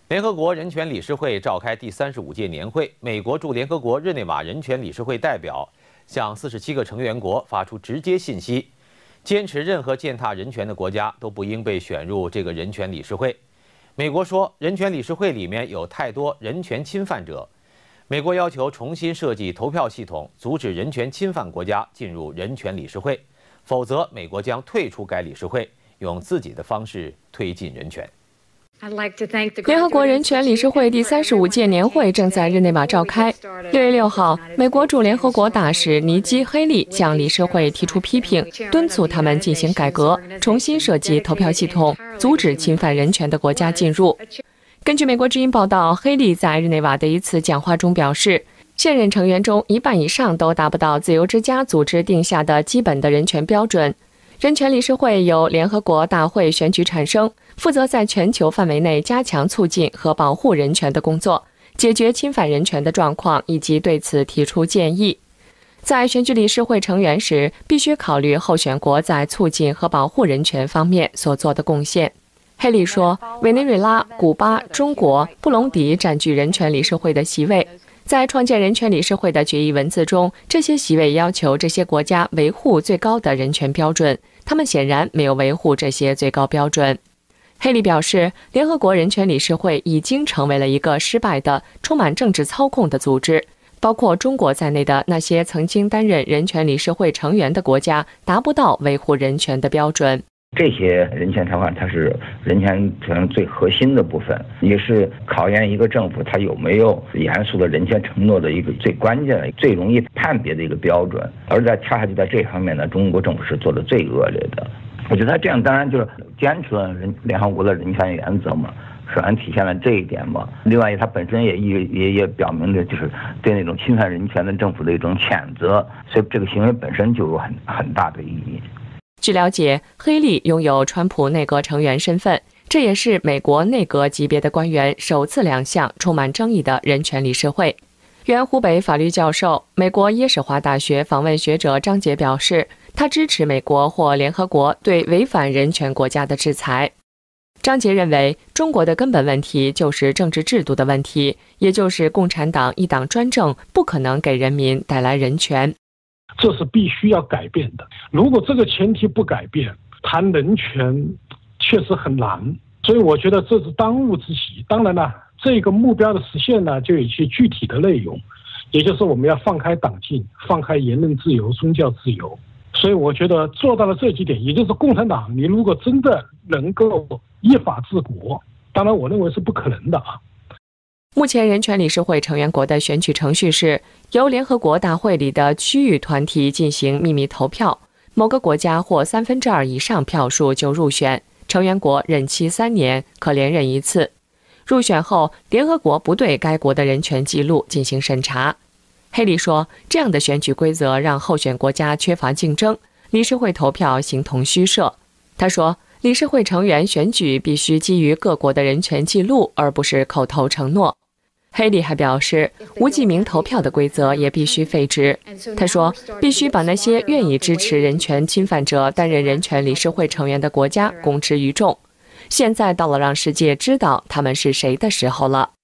联合国人权理事会召开第35届年会，美国驻联合国日内瓦人权理事会代表向47个成员国发出直接信息，坚持任何践踏人权的国家都不应被选入这个人权理事会。美国说，人权理事会里面有太多人权侵犯者。美国要求重新设计投票系统，阻止人权侵犯国家进入人权理事会，否则美国将退出该理事会，用自己的方式推进人权。 联合国人权理事会第35届年会正在日内瓦召开。6月6号，美国驻联合国大使尼基·黑利向理事会提出批评，敦促他们进行改革，重新设计投票系统，阻止侵犯人权的国家进入。根据美国之音报道，黑利在日内瓦的一次讲话中表示，现任成员中1半以上都达不到自由之家组织定下的基本的人权标准。人权理事会由联合国大会选举产生，负责在全球范围内加强促进和保护人权的工作，解决侵犯人权的状况，以及对此提出建议。在选举理事会成员时，必须考虑候选国在促进和保护人权方面所做的贡献。黑利说，委内瑞拉、古巴、中国、布隆迪占据人权理事会的席位。在创建人权理事会的决议文字中，这些席位要求这些国家维护最高的人权标准，他们显然没有维护这些最高标准。黑利表示，联合国人权理事会已经成为了一个失败的、充满政治操控的组织，包括中国在内的那些曾经担任人权理事会成员的国家达不到维护人权的标准。 这些人权条款，它是人权条款最核心的部分，也是考验一个政府它有没有严肃的人权承诺的一个最关键的、最容易判别的一个标准。而恰恰就在这方面呢，中国政府是做的最恶劣的。我觉得他这样当然就是坚持了联合国的人权原则嘛，首先体现了这一点嘛。另外，它本身也表明着就是对那种侵犯人权的政府的一种谴责，所以这个行为本身就有很大的意义。 据了解，黑利拥有川普内阁成员身份，这也是美国内阁级别的官员首次亮相充满争议的人权理事会。原湖北法律教授、美国耶史华大学访问学者张杰表示，他支持美国或联合国对违反人权国家的制裁。张杰认为，中国的根本问题就是政治制度的问题，也就是共产党一党专政不可能给人民带来人权。 这是必须要改变的。如果这个前提不改变，谈人权确实很难。所以我觉得这是当务之急。当然了，这个目标的实现呢，就有一些具体的内容，也就是我们要放开党禁，放开言论自由、宗教自由。所以我觉得做到了这几点，也就是共产党，你如果真的能够依法治国，当然我认为是不可能的啊。 目前人权理事会成员国的选举程序是由联合国大会里的区域团体进行秘密投票，某个国家获2/3以上票数就入选，成员国任期3年，可连任1次。入选后，联合国不对该国的人权记录进行审查。黑利说，这样的选举规则让候选国家缺乏竞争，理事会投票形同虚设。他说，理事会成员选举必须基于各国的人权记录，而不是口头承诺。黑利还表示，无记名投票的规则也必须废止。他说，必须把那些愿意支持人权侵犯者担任人权理事会成员的国家公之于众。现在到了让世界知道他们是谁的时候了。